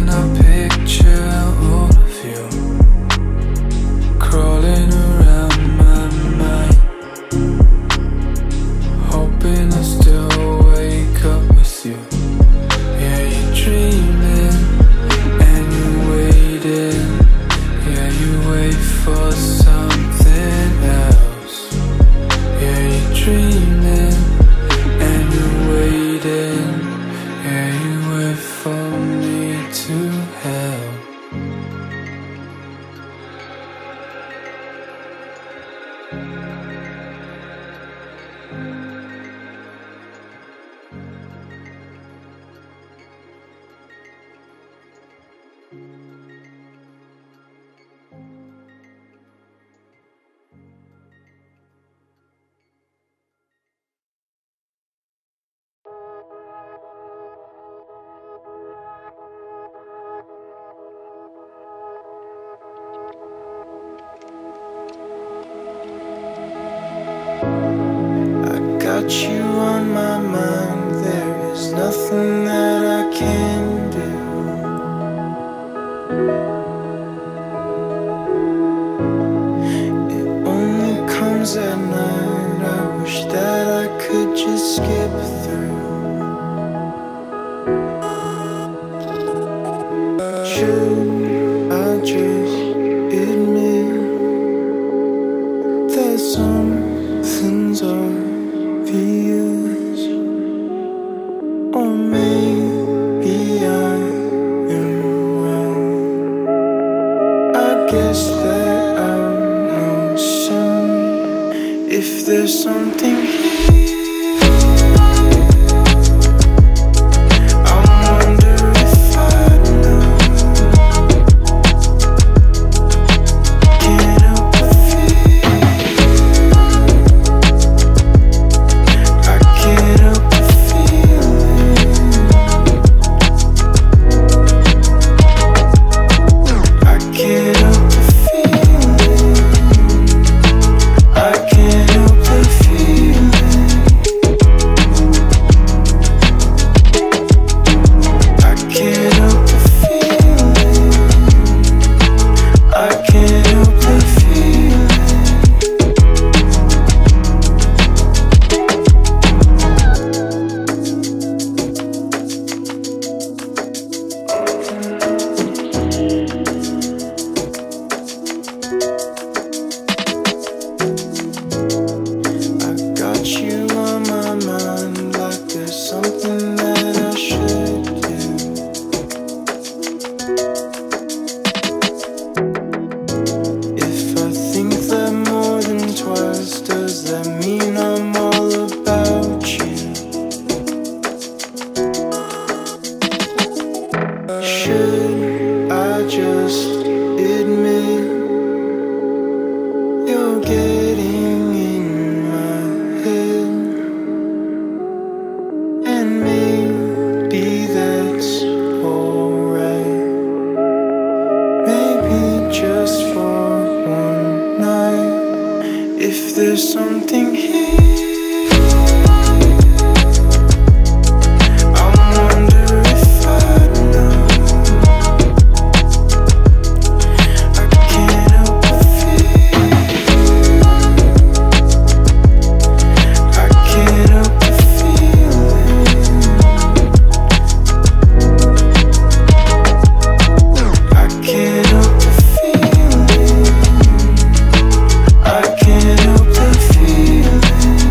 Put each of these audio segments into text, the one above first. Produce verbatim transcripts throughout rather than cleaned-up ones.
I picture all of you crawling around my mind, hoping I still wake up with you. Yeah, you're dreaming and you're waiting. Yeah, you wait for something else. Yeah, you're dreaming and you're waiting. Yeah, you wait for me to help. Got you on my mind, there is nothing that I can do. It only comes at night, I wish that I could just skip through. Should I just admit that some things are obvious, or maybe I am wrong. I guess that I'll know soon if there's something here. I wonder if I know. Can't help but feel. Can't help but feel it. I can't help but feel it. I can't help but feel it. I can't help but feel it. I can't help but feel it. Got you on my mind, like there's something that I should do. If I think that more than twice, does that mean I'm all about you? Should I just admit you're getting in my head, and maybe that's alright. Maybe just for one night, if there's something here. I wonder if I know. I can't help but feel. I can't help but feel it. I can't help but feel it. I can't help but feel it.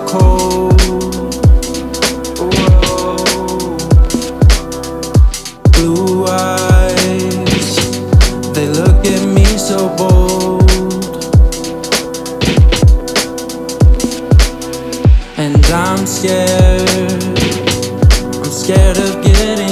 cold. Whoa. Blue eyes, they look at me so bold. And I'm scared, I'm scared of getting